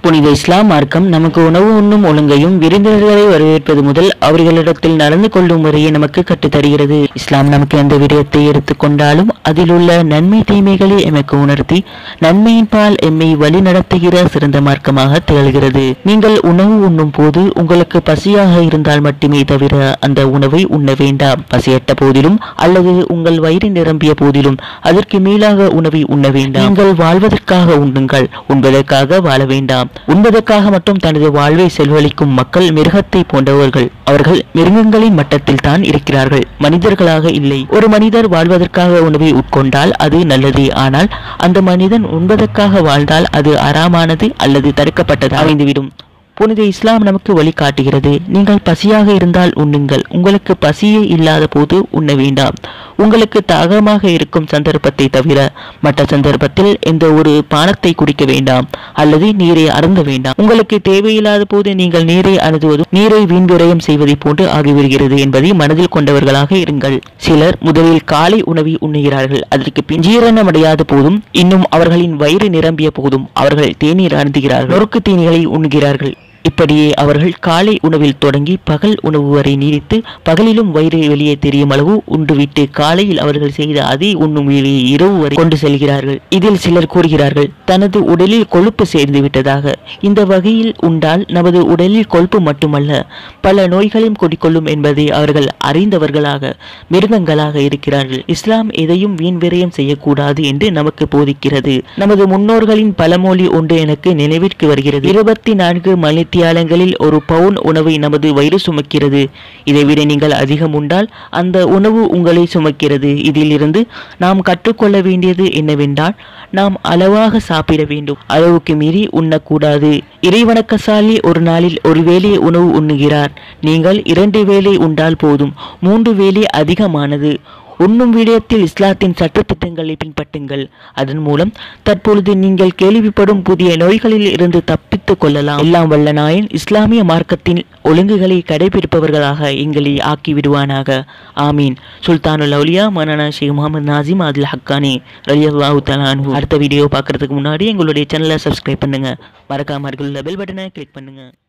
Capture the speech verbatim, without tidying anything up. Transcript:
புனித இஸ்லாம் மார்க்கம் நமக்கு உணவு உண்ணும் ஒழுங்கையும் விருந்தினர்களை வரவேற்பது முதல் அவர்களிடத்தில் நடந்து கொள்ளும் முறையை நமக்கு கற்றுத்தருகிறது. இஸ்லாம் நமக்கு எந்த விடயத்தை எடுத்துக்கொண்டாலும் அதில் உள்ள நன்மை தீமைகளை எமக்கு உணர்த்தி நன்மையின் பால் எம்மை வழி நடத்துகிற சிறந்த மார்க்கமாக திகழ்கிறது. நீங்கள் உணவு உண்ணும் போது உங்களுக்கு பசியாக இருந்தால் மட்டுமே தவிர அந்த உணவை உண்ண வேண்டாம். பசியட்ட போதிலும் அல்லது உங்கள் வயிறு நிரம்பிய போதிலும் அதற்கு மேலாக உணவை உண்ண வேண்டாம். நீங்கள் வாழ்வதற்காக உண்ணுங்கள், உண்பதற்காக வாழ வேண்டாம். உண்பதற்காக மட்டும் தனது வாழ்வை செலவழிக்கும் மக்கள் மிருகத்தை போன்றவர்கள். அவர்கள் மிருகங்களின் மட்டத்தில் தான் இருக்கிறார்கள், மனிதர்களாக இல்லை. ஒரு மனிதர் வாழ்வதற்காக உணவை உட்கொண்டால் அது நல்லதே. ஆனால் அந்த மனிதன் உண்பதற்காக வாழ்ந்தால் அது அறாமானது அல்லது தடுக்கப்பட்டது அமைந்துவிடும். புனித இஸ்லாம் நமக்கு வழிகாட்டுகிறது. நீங்கள் பசியாக இருந்தால் உண்ணுங்கள், உங்களுக்கு பசியே இல்லாத போது உண்ண வேண்டாம். உங்களுக்கு தாகமாக இருக்கும் சந்தர்ப்பத்தை தவிர மற்ற சந்தர்ப்பத்தில் எந்த ஒரு பானத்தை குடிக்க வேண்டாம் அல்லது நீரை அருந்த வேண்டாம். உங்களுக்கு தேவையில்லாத போது நீங்கள் நீரை அருந்துவது நீரை வீண் விரயம் செய்வதை போன்று ஆகிவிடுகிறது என்பதை மனதில் கொண்டவர்களாக இருங்கள். சிலர் முதலில் காலை உணவை உண்ணுகிறார்கள், அதற்கு பின் ஜீரணமடையாத போதும் இன்னும் அவர்களின் வயிறு நிரம்பிய போதும் அவர்கள் தேநீர் அருந்துகிறார்கள், நொறுக்கு தீனிகளை உண்ணுகிறார்கள். இப்படியே அவர்கள் காலை உணவில் தொடங்கி பகல் உணவு வரை நீடித்து பகலிலும் வயிறு வெளியே தெரியும் அளவு உண்டுவிட்டு காலையில் அவர்கள் செய்த அதே உண்ணும் வேலையை இரவு வரை கொண்டு செல்கிறார்கள். இதில் சிலர் கூறுகிறார்கள் தனது உடலில் கொழுப்பு சேர்ந்து விட்டதாக. இந்த வகையில் உண்டால் நமது உடலில் கொழுப்பு மட்டுமல்ல பல நோய்களையும் குடிக்கொள்ளும் என்பதை அவர்கள் அறிந்தவர்களாக மிருகங்களாக இருக்கிறார்கள். இஸ்லாம் எதையும் வீண் விரயம் செய்யக்கூடாது என்று நமக்கு போதிக்கிறது. நமது முன்னோர்களின் பழமொழி ஒன்று எனக்கு நினைவிற்கு வருகிறது. இருபத்தி நான்கு மணி தியாலங்களில் ஒரு பவுன் உணவை நமது வயிறு சுமக்கிறது. இதைவிட நீங்கள் அதிகம் உண்டால் அந்த உணவு உங்களை சுமக்கிறது. இதில் இருந்து நாம் கற்றுக்கொள்ள வேண்டியது என்னவென்றால் நாம் அளவாக சாப்பிட வேண்டும், அளவுக்கு மீறி உண்ணக்கூடாது. இறைவணக்கசாலி ஒரு நாளில் ஒரு வேளை உணவு உண்ணுகிறார். நீங்கள் இரண்டு வேளை உண்டால் போதும், மூன்று வேளை அதிகமானது. உண்ணும் விடயத்தில் இஸ்லாத்தின் சட்டத்திட்டங்களை பின்பற்றுங்கள். அதன் மூலம் தற்பொழுது நீங்கள் கேள்விப்படும் புதிய நோய்களில் இருந்து தப்பித்துக் கொள்ளலாம். எல்லாம் வல்ல நாயன் இஸ்லாமிய மார்க்கத்தின் ஒழுங்குகளை கடைபிடிப்பவர்களாக எங்களை ஆக்கிவிடுவானாக. ஆமீன். சுல்தானுல் அவுலியா மௌலானா ஷேக் முகமது நாசிம் அல் ஹக்கானி ரலியல்லாஹு தஆலா அன்ஹு. அடுத்த வீடியோ பார்க்கறதுக்கு முன்னாடி எங்களுடைய சேனலை சப்ஸ்கிரைப் பண்ணுங்க, மறக்காம பெல் பட்டனை கிளிக் பண்ணுங்க.